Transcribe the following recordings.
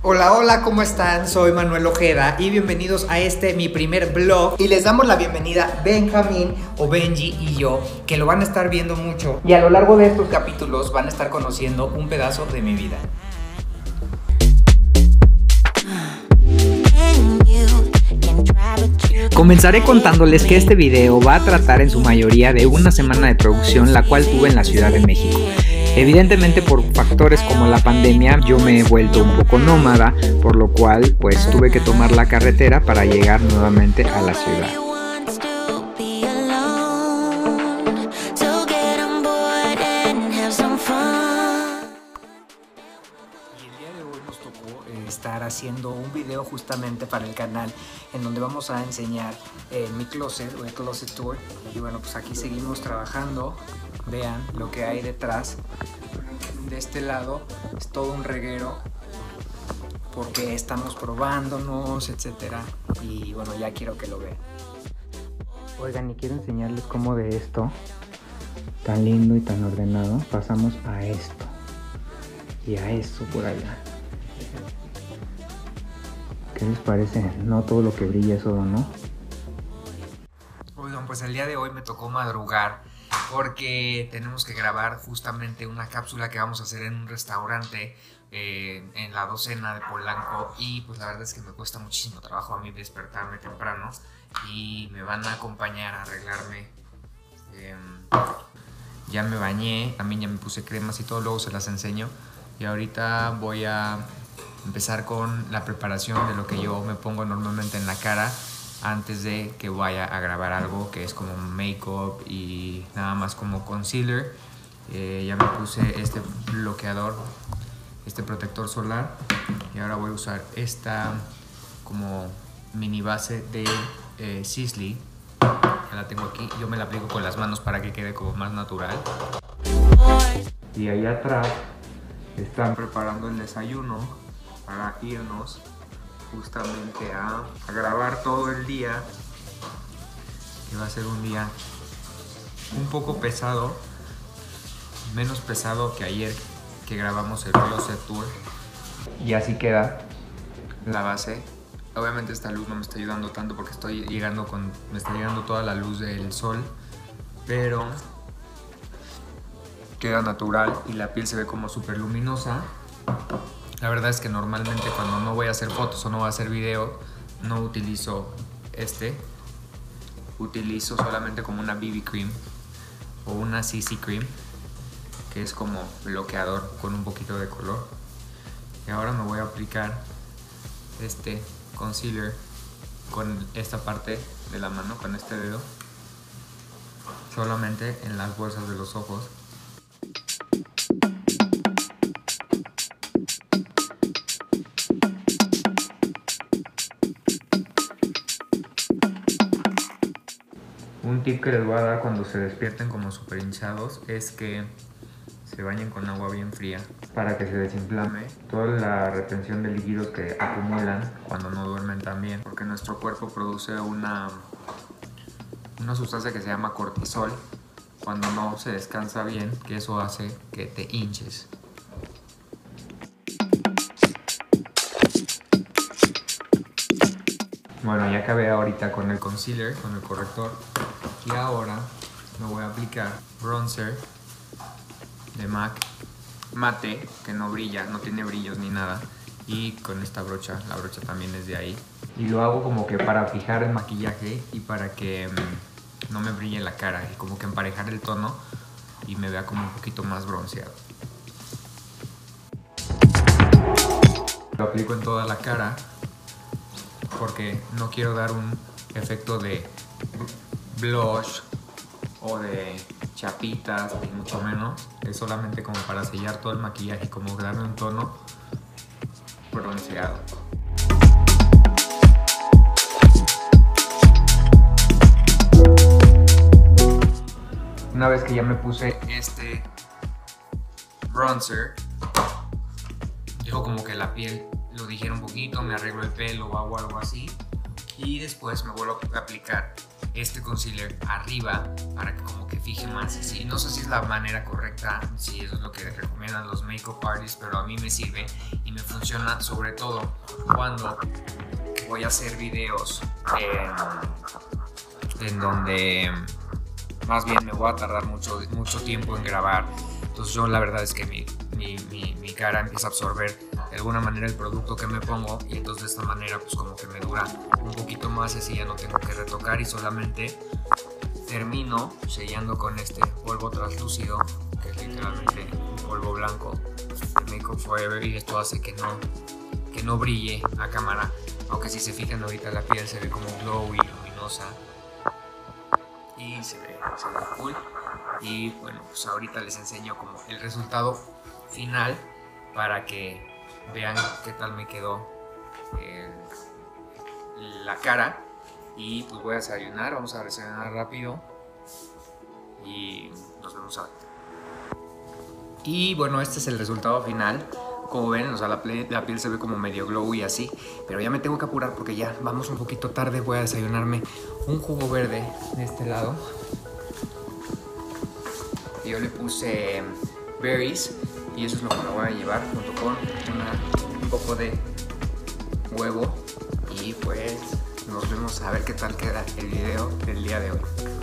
Hola, hola, ¿cómo están? Soy Manuel Ojeda y bienvenidos a mi primer vlog. Y les damos la bienvenida Benjamín o Benji y yo, que lo van a estar viendo mucho. Y a lo largo de estos capítulos van a estar conociendo un pedazo de mi vida. Comenzaré contándoles que este video va a tratar en su mayoría de una semana de producción la cual tuve en la Ciudad de México. Evidentemente por factores como la pandemia yo me he vuelto un poco nómada, por lo cual pues tuve que tomar la carretera para llegar nuevamente a la ciudad. Estar haciendo un video justamente para el canal en donde vamos a enseñar mi closet o el closet tour. Y bueno, pues aquí seguimos trabajando. Vean lo que hay detrás. De este lado es todo un reguero porque estamos probándonos, etcétera. Y bueno, ya quiero que lo vean. Oigan, y quiero enseñarles cómo de esto tan lindo y tan ordenado pasamos a esto y a eso por allá. ¿Qué les parece? No todo lo que brilla es oro, ¿no? Oigan, pues el día de hoy me tocó madrugar porque tenemos que grabar justamente una cápsula que vamos a hacer en un restaurante en la Docena de Polanco. Y pues la verdad es que me cuesta muchísimo trabajo a mí despertarme temprano y me van a acompañar a arreglarme. Ya me bañé, también ya me puse cremas y todo, luego se las enseño. Y ahorita voy a empezar con la preparación de lo que yo me pongo normalmente en la cara antes de que vaya a grabar algo que es como make-up y nada más como concealer. Ya me puse este bloqueador, este protector solar, y ahora voy a usar esta como mini base de Sisley. Ya la tengo aquí, yo me la aplico con las manos para que quede como más natural. Y allá atrás están preparando el desayuno para irnos justamente a grabar todo el día, que va a ser un día un poco pesado, menos pesado que ayer que grabamos el closet tour. Y así queda la base. Obviamente esta luz no me está ayudando tanto porque me está llegando toda la luz del sol, pero queda natural y la piel se ve como súper luminosa. La verdad es que normalmente cuando no voy a hacer fotos o no voy a hacer video, no utilizo utilizo solamente como una BB cream o una CC cream, que es como bloqueador con un poquito de color. Y ahora me voy a aplicar este concealer con esta parte de la mano, con este dedo, solamente en las bolsas de los ojos. Un tip que les voy a dar cuando se despierten como súper hinchados es que se bañen con agua bien fría para que se desinflame toda la retención de líquidos que acumulan cuando no duermen tan bien, porque nuestro cuerpo produce una sustancia que se llama cortisol cuando no se descansa bien, que eso hace que te hinches. Bueno, ya acabé ahorita con el concealer, con el corrector, y ahora me voy a aplicar bronzer de MAC mate, que no brilla, no tiene brillos ni nada, y con esta brocha, la brocha también es de ahí, y lo hago como que para fijar el maquillaje y para que no me brille la cara, y como que emparejar el tono y me vea como un poquito más bronceado. Lo aplico en toda la cara porque no quiero dar un efecto de blush o de chapitas, ni mucho menos. Es solamente como para sellar todo el maquillaje y como darme un tono bronceado. Una vez que ya me puse este bronzer, dejo como que la piel lo digiera un poquito, me arreglo el pelo o hago algo así, y después me vuelvo a aplicar este concealer arriba para que como que fije más. Sí, no sé si es la manera correcta, si eso es lo que recomiendan los makeup artists, pero a mí me sirve y me funciona sobre todo cuando voy a hacer videos en donde más bien me voy a tardar mucho tiempo en grabar. Entonces yo la verdad es que mi cara empieza a absorber de alguna manera el producto que me pongo, y entonces de esta manera pues como que me dura un poquito más, así ya no tengo que retocar y solamente termino sellando con este polvo translúcido, que es literalmente un polvo blanco de Makeup Forever, y esto hace que no brille a cámara, aunque si se fijan ahorita la piel se ve como glowy, luminosa y se ve cool. Y bueno, pues ahorita les enseño como el resultado final para que vean qué tal me quedó la cara. Y pues voy a desayunar, vamos a desayunar rápido y nos vemos ahorita. Y bueno, este es el resultado final. Como ven, o sea, la piel se ve como medio glow y así, pero ya me tengo que apurar porque ya vamos un poquito tarde. Voy a desayunarme un jugo verde de este lado. Yo le puse berries y eso es lo que me voy a llevar junto con un poco de huevo. Y pues nos vemos a ver qué tal queda el video del día de hoy.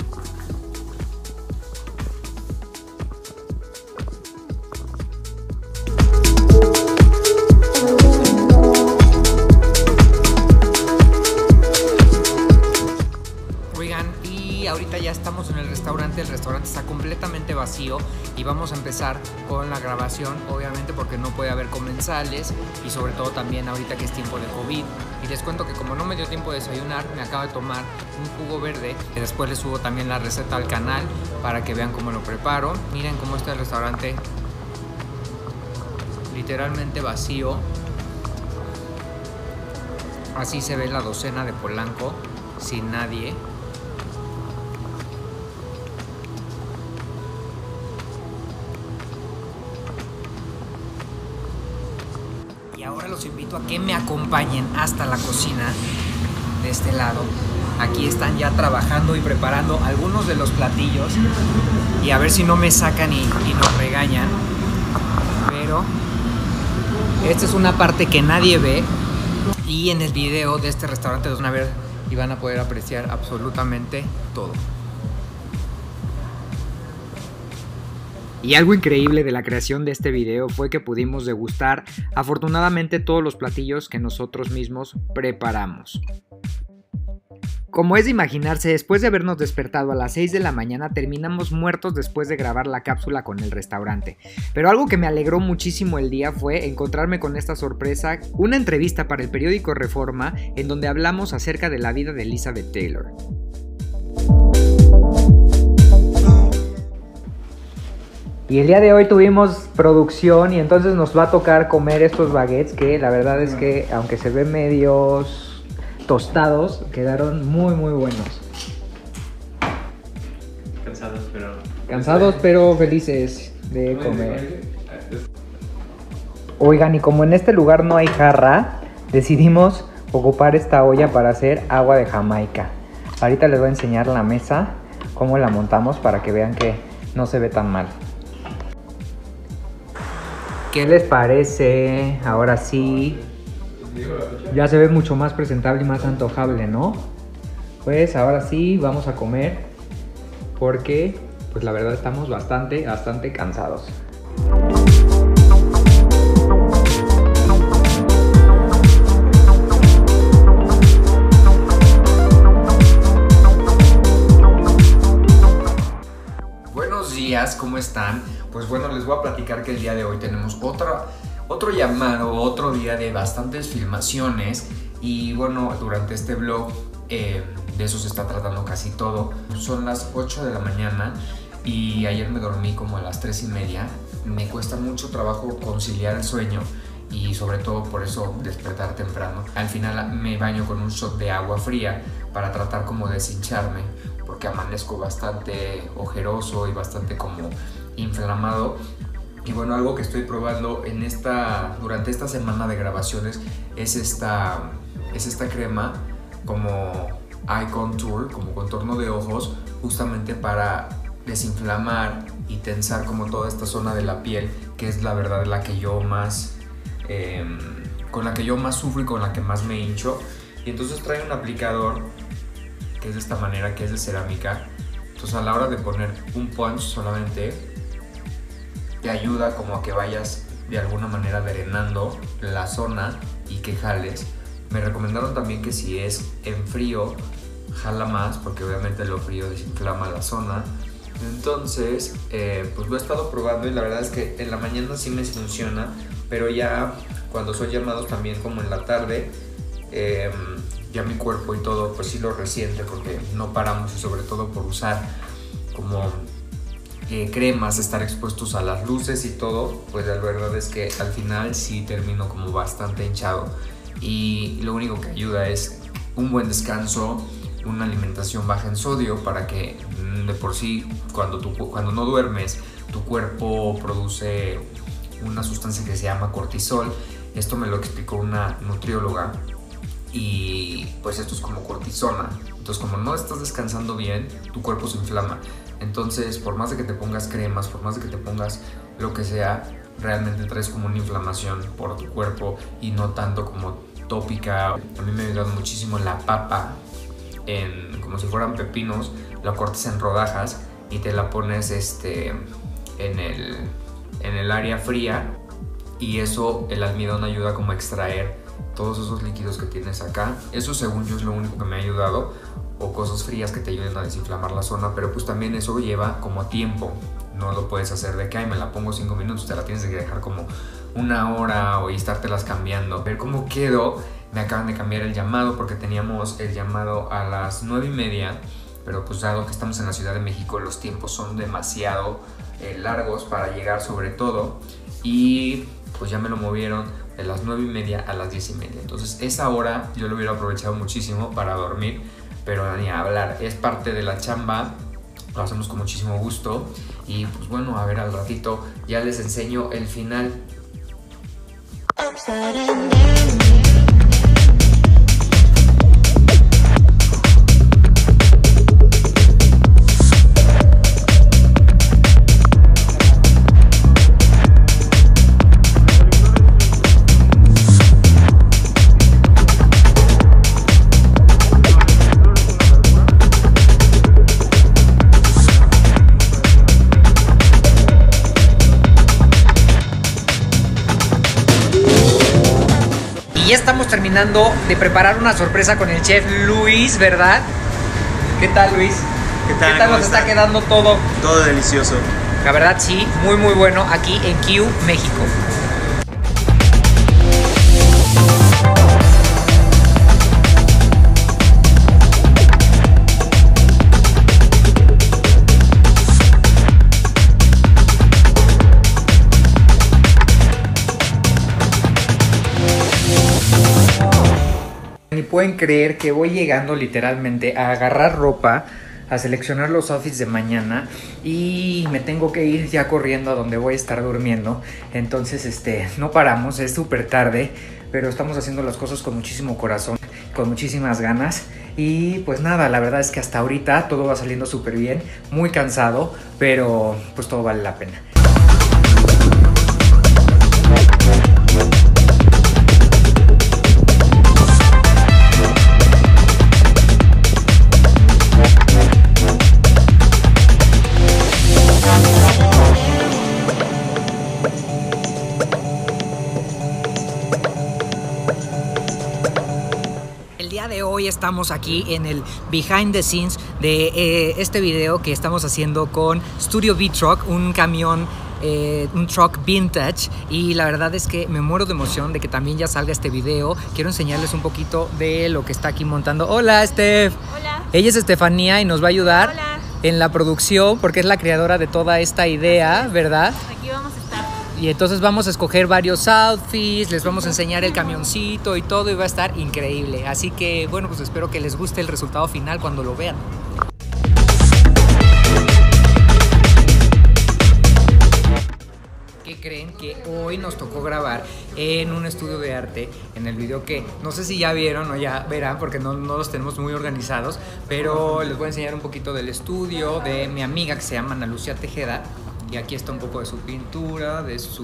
Ahorita ya estamos en el restaurante está completamente vacío y vamos a empezar con la grabación, obviamente porque no puede haber comensales y sobre todo también ahorita que es tiempo de COVID. Y les cuento que como no me dio tiempo de desayunar, me acabo de tomar un jugo verde, y después les subo también la receta al canal para que vean cómo lo preparo. Miren cómo está el restaurante, literalmente vacío. Así se ve la docena de Polanco, sin nadie. Y ahora los invito a que me acompañen hasta la cocina de este lado. Aquí están ya trabajando y preparando algunos de los platillos. Y a ver si no me sacan y nos regañan. Pero esta es una parte que nadie ve. Y en el video de este restaurante los van a ver y van a poder apreciar absolutamente todo. Y algo increíble de la creación de este video fue que pudimos degustar afortunadamente todos los platillos que nosotros mismos preparamos. Como es de imaginarse, después de habernos despertado a las 6 de la mañana terminamos muertos después de grabar la cápsula con el restaurante. Pero algo que me alegró muchísimo el día fue encontrarme con esta sorpresa, una entrevista para el periódico Reforma en donde hablamos acerca de la vida de Elizabeth Taylor. Y el día de hoy tuvimos producción y entonces nos va a tocar comer estos baguettes que la verdad es que aunque se ven medios tostados, quedaron muy buenos. Cansados pero felices de comer. Oigan, y como en este lugar no hay jarra, decidimos ocupar esta olla para hacer agua de Jamaica. Ahorita les voy a enseñar la mesa, cómo la montamos para que vean que no se ve tan mal. ¿Qué les parece? Ahora sí, ya se ve mucho más presentable y más antojable, ¿no? Pues ahora sí, vamos a comer porque, pues la verdad estamos bastante cansados. Buenos días, ¿cómo están? Pues bueno, les voy a platicar que el día de hoy tenemos otro llamado, otro día de bastantes filmaciones. Y bueno, durante este vlog de eso se está tratando casi todo. Son las 8 de la mañana y ayer me dormí como a las 3:30. Me cuesta mucho trabajo conciliar el sueño y sobre todo por eso despertar temprano. Al final me baño con un shot de agua fría para tratar como de deshincharme, porque amanezco bastante ojeroso y bastante como inflamado. Y bueno, algo que estoy probando durante esta semana de grabaciones es esta crema como eye contour, como contorno de ojos, justamente para desinflamar y tensar como toda esta zona de la piel, que es la verdad la que yo más con la que yo más sufro y con la que más me hincho. Y entonces trae un aplicador que es de esta manera, que es de cerámica. Entonces a la hora de poner un punch solamente te ayuda como a que vayas de alguna manera drenando la zona y que jales. Me recomendaron también que si es en frío jala más, porque obviamente lo frío desinflama la zona. Entonces pues lo he estado probando y la verdad es que en la mañana sí me funciona, pero ya cuando soy llamados también como en la tarde, ya mi cuerpo y todo pues sí lo resiente, porque no paramos, y sobre todo por usar como cremas, estar expuestos a las luces y todo, pues la verdad es que al final sí termino como bastante hinchado. Y lo único que ayuda es un buen descanso, una alimentación baja en sodio, para que de por sí cuando no duermes tu cuerpo produce una sustancia que se llama cortisol. Esto me lo explicó una nutrióloga, y pues esto es como cortisona. Entonces como no estás descansando bien, tu cuerpo se inflama. Entonces por más de que te pongas cremas, por más de que te pongas lo que sea, realmente traes como una inflamación por tu cuerpo y no tanto como tópica. A mí me ha ayudado muchísimo la papa, como si fueran pepinos, la cortas en rodajas y te la pones en el área fría, y eso, el almidón ayuda como a extraer todos esos líquidos que tienes acá. Eso según yo es lo único que me ha ayudado, o cosas frías que te ayuden a desinflamar la zona, pero pues también eso lleva como tiempo. No lo puedes hacer de que ay, me la pongo 5 minutos, te la tienes que dejar como 1 hora o estártelas cambiando. A ver cómo quedó. Me acaban de cambiar el llamado porque teníamos el llamado a las 9:30, pero pues dado que estamos en la Ciudad de México, los tiempos son demasiado largos para llegar, sobre todo, y pues ya me lo movieron de las 9:30 a las 10:30. Entonces esa hora yo lo hubiera aprovechado muchísimo para dormir, pero ni a hablar, es parte de la chamba, lo hacemos con muchísimo gusto. Y pues bueno, a ver, al ratito ya les enseño el final. Ya estamos terminando de preparar una sorpresa con el chef Luis, ¿verdad? ¿Qué tal, Luis? ¿Qué tal nos está quedando todo? Todo delicioso. La verdad sí, muy muy bueno aquí en Q, México. Ni pueden creer que voy llegando literalmente a agarrar ropa, a seleccionar los outfits de mañana, y me tengo que ir ya corriendo a donde voy a estar durmiendo. Entonces no paramos, es súper tarde, pero estamos haciendo las cosas con muchísimo corazón, con muchísimas ganas. Y pues nada, la verdad es que hasta ahorita todo va saliendo súper bien, muy cansado, pero pues todo vale la pena. Hoy estamos aquí en el behind the scenes de este video que estamos haciendo con Studio V-Truck, un camión, un truck vintage, y la verdad es que me muero de emoción de que también ya salga este video. Quiero enseñarles un poquito de lo que está aquí montando. Hola, Steph. Hola. Ella es Estefanía y nos va a ayudar. Hola. En la producción, porque es la creadora de toda esta idea, ¿verdad? Aquí vamos a estar. Y entonces vamos a escoger varios outfits, les vamos a enseñar el camioncito y todo, y va a estar increíble. Así que bueno, pues espero que les guste el resultado final cuando lo vean. ¿qué creen? Que hoy nos tocó grabar en un estudio de arte, en el video que no sé si ya vieron o ya verán porque no los tenemos muy organizados, pero les voy a enseñar un poquito del estudio de mi amiga que se llama Ana Lucía Tejeda, y aquí está un poco de su pintura, de su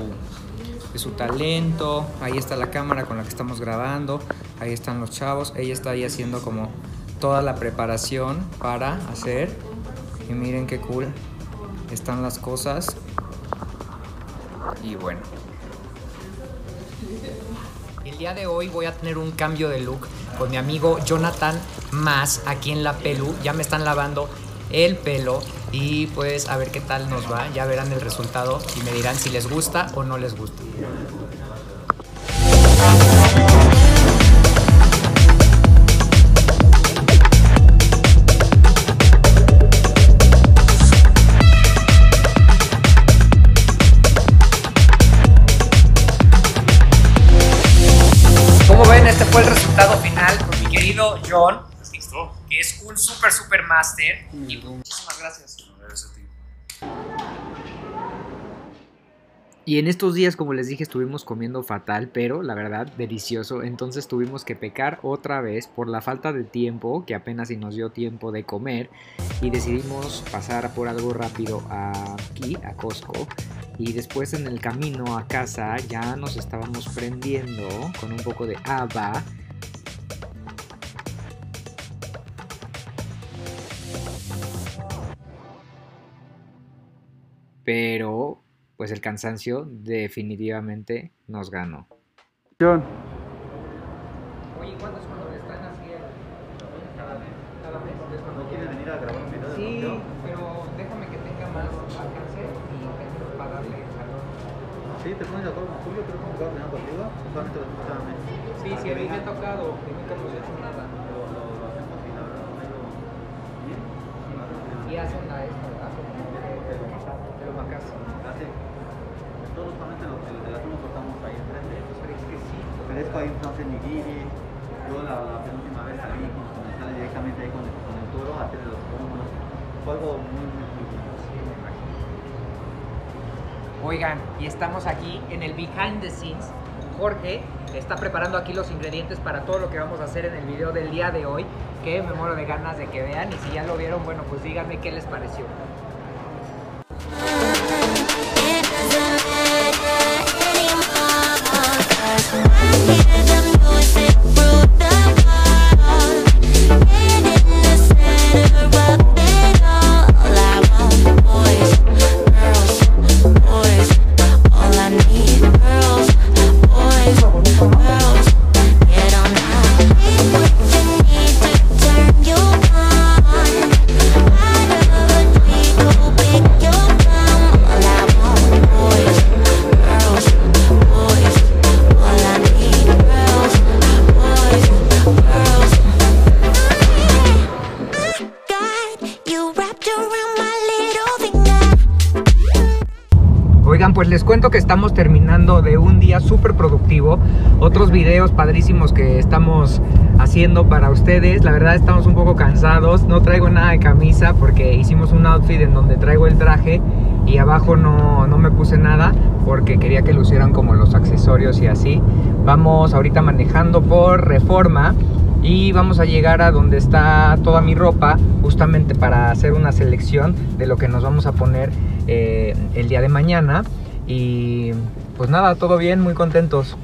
talento. Ahí está la cámara con la que estamos grabando, ahí están los chavos, ella está ahí haciendo como toda la preparación para hacer, y miren qué cool están las cosas. Y bueno, el día de hoy voy a tener un cambio de look con mi amigo Jonathan Mas aquí en La Pelu. Ya me están lavando el pelo y pues a ver qué tal nos va. Ya verán el resultado y me dirán si les gusta o no les gusta. Como ven, este fue el resultado final con mi querido John, que es un super master. Y muchísimas gracias. Gracias a ti. Y en estos días, como les dije, estuvimos comiendo fatal, pero la verdad, delicioso. Entonces tuvimos que pecar otra vez por la falta de tiempo, que apenas si nos dio tiempo de comer. Y decidimos pasar por algo rápido aquí, a Costco. Y después en el camino a casa ya nos estábamos prendiendo con un poco de haba. Pero pues el cansancio definitivamente nos ganó. John. Oye, ¿cuándo es cuando están así cada mes? ¿No quieres venir a grabar un video de Sí, boxeo? pero déjame que tenga más alcance y tengo para darle calor. Sí, te pones de acuerdo con Julio, creo que me acabo de contigo. Solamente lo hacemos cada mes. Sí, sí, a mí me ha tocado, y nunca hemos hecho nada. Lo hacemos y la verdad no me ha ido bien. Y hacen la esta, ¿verdad? De lo macas. Todos solamente lo que le hacemos cortamos ahí enfrente. Pero es que sí. Ofrezco ahí un sándwich nigiri. Yo la penúltima vez salí con comenzar directamente ahí con el toro a hacerle los combos. Fue algo muy bueno. Sí, me imagino. Oigan, y estamos aquí en el behind the scenes. Jorge está preparando aquí los ingredientes para todo lo que vamos a hacer en el video del día de hoy, que me muero de ganas de que vean, y si ya lo vieron, bueno, pues díganme qué les pareció. Oigan, pues les cuento que estamos terminando de un día súper productivo. Otros videos padrísimos que estamos haciendo para ustedes. La verdad estamos un poco cansados. No traigo nada de camisa porque hicimos un outfit en donde traigo el traje y abajo no me puse nada porque quería que lucieran como los accesorios y así. Vamos ahorita manejando por Reforma y vamos a llegar a donde está toda mi ropa, justamente para hacer una selección de lo que nos vamos a poner el día de mañana. Y pues nada, todo bien, muy contentos.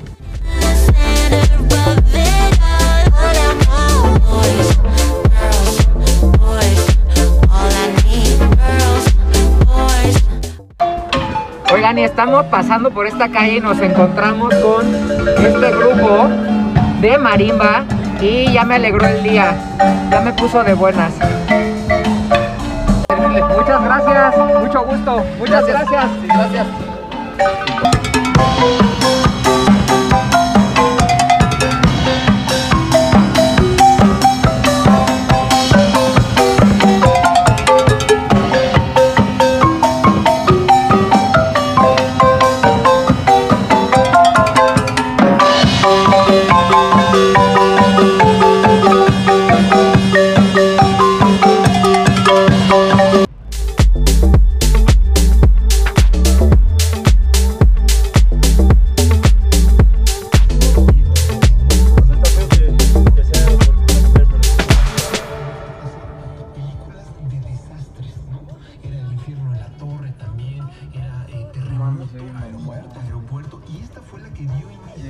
Oigan, y estamos pasando por esta calle y nos encontramos con este grupo de marimba y ya me alegró el día, ya me puso de buenas. Muchas gracias, mucho gusto, muchas gracias. Gracias.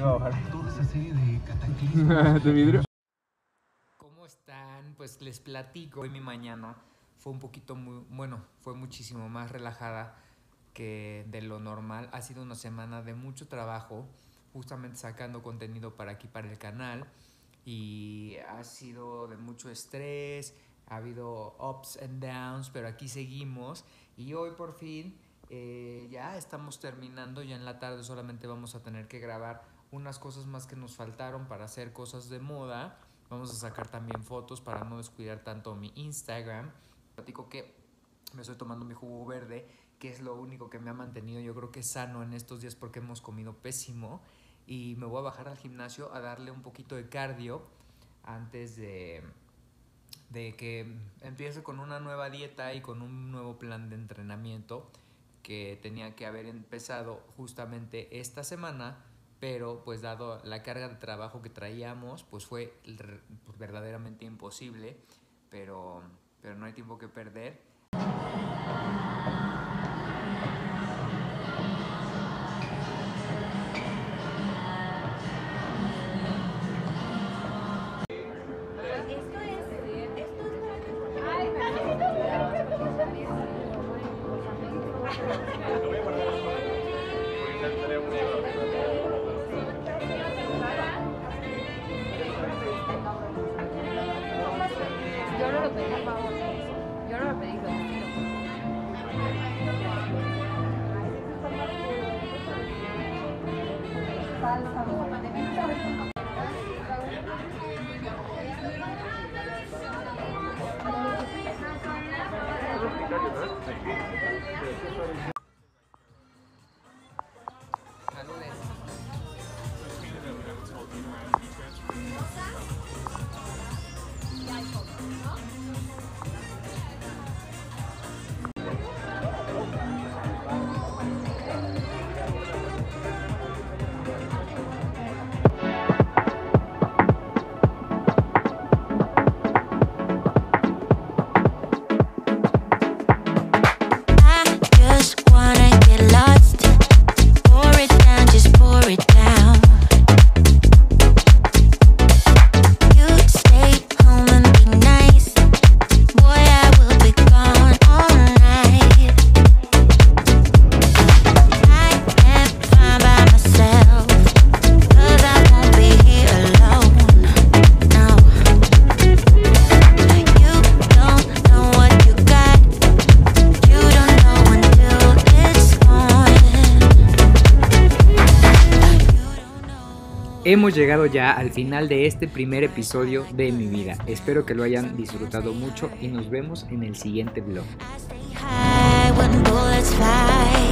iba a bajar. Toda esa serie de cataclismos. ¿De vidrio? ¿Cómo están? Pues les platico. Hoy mi mañana fue un poquito fue muchísimo más relajada que de lo normal. Ha sido una semana de mucho trabajo, justamente sacando contenido para aquí, para el canal, y ha sido de mucho estrés, ha habido ups and downs, pero aquí seguimos, y hoy por fin ya estamos terminando. Ya en la tarde solamente vamos a tener que grabar unas cosas más que nos faltaron para hacer cosas de moda. Vamos a sacar también fotos para no descuidar tanto mi Instagram. Platico que me estoy tomando mi jugo verde, que es lo único que me ha mantenido, yo creo que sano en estos días, porque hemos comido pésimo. Y me voy a bajar al gimnasio a darle un poquito de cardio antes de que empiece con una nueva dieta y con un nuevo plan de entrenamiento que tenía que haber empezado justamente esta semana, pero pues dado la carga de trabajo que traíamos, pues fue verdaderamente imposible, pero no hay tiempo que perder. Yo no lo pedí, por favor. Yo no lo pedí, lo quiero. Hemos llegado ya al final de este primer episodio de Mi Vida. Espero que lo hayan disfrutado mucho y nos vemos en el siguiente vlog.